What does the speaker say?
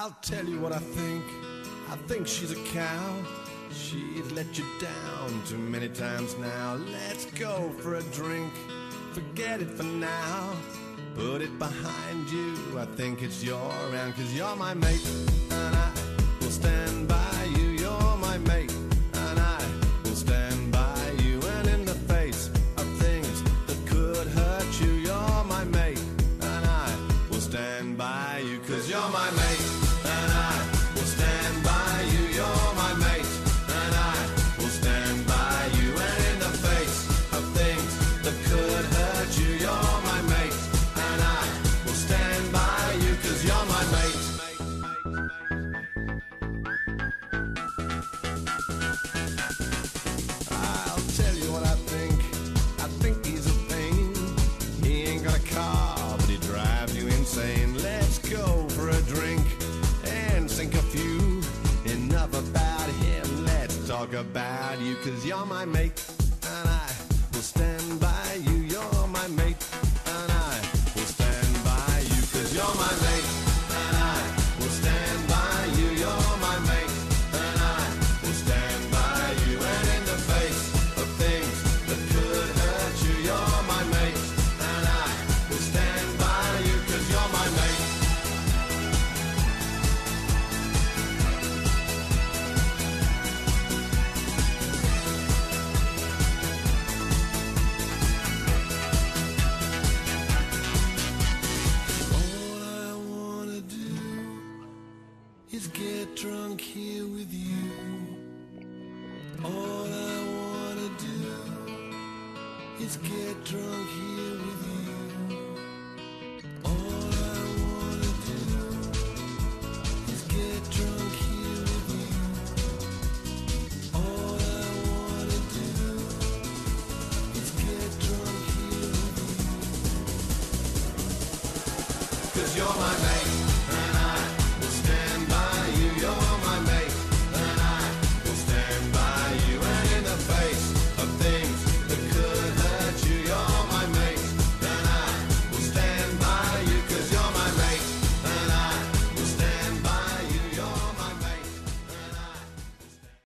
I'll tell you what I think. I think she's a cow. She's let you down too many times now. Let's go for a drink. Forget it for now. Put it behind you. I think it's your round, 'cause you're my mate, and I will stand by you. You're my mate, and I will stand by you. And in the face of things that could hurt you, you're my mate, and I will stand by you. 'Cause you're my mate, and I will stand by you. You're my mate, and I will stand by you. And in the face of things that could hurt you, you're my mate, and I will stand by you. 'Cause you're my mate. I'll tell you what I think. I think he's a pain. He ain't got a car, but he drives you insane. Let's go for a drink and sink a few. Enough about him, let's talk about you. 'Cause you're my mate, and I will stand by you. You're my mate, and I will stand by you. 'Cause you're my mate, and I will stand by you. You're my mate, and I will stand by you. And in the face of things that could hurt you, you're my mate, and I will stand by you. 'Cause you're my mate. Is get drunk here with you. All I wanna do is get drunk here with you. All I wanna do is get drunk here with you. All I wanna do is get drunk here with you. 'Cause you're my mate.